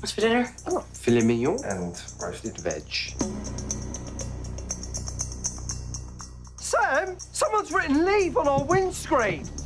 What's for dinner? Oh, filet mignon and roasted veg. Sam, someone's written leave on our windscreen.